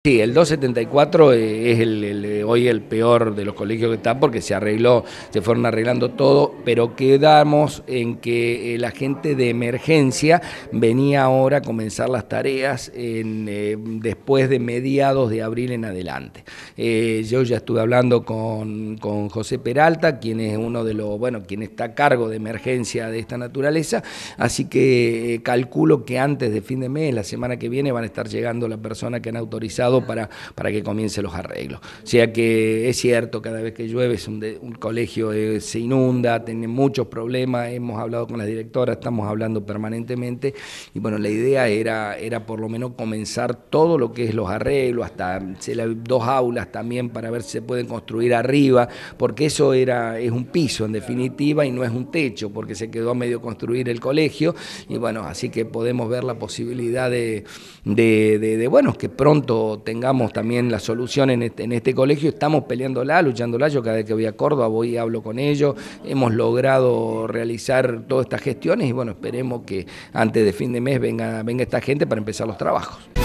Sí, el 274 es hoy el peor de los colegios que está porque se arregló, se fueron arreglando todo, pero quedamos en que la gente de emergencia venía ahora a comenzar las tareas después de mediados de abril en adelante. Yo ya estuve hablando con José Peralta, quien es uno de los, bueno, quien está a cargo de emergencia de esta naturaleza, así que calculo que antes de fin de mes, la semana que viene, van a estar llegando la persona que han autorizado para que comiencen los arreglos. O sea que es cierto, cada vez que llueve un colegio se inunda, tiene muchos problemas, hemos hablado con las directoras, estamos hablando permanentemente y bueno, la idea era por lo menos comenzar todo lo que es los arreglos, hasta dos aulas también para ver si se pueden construir arriba, porque eso es un piso en definitiva y no es un techo, porque se quedó a medio construir el colegio y bueno, así que podemos ver la posibilidad de bueno, que pronto tengamos también la solución en este colegio. Estamos peleándola, luchándola. Yo cada vez que voy a Córdoba voy y hablo con ellos. Hemos logrado realizar todas estas gestiones y bueno, esperemos que antes de fin de mes venga esta gente para empezar los trabajos.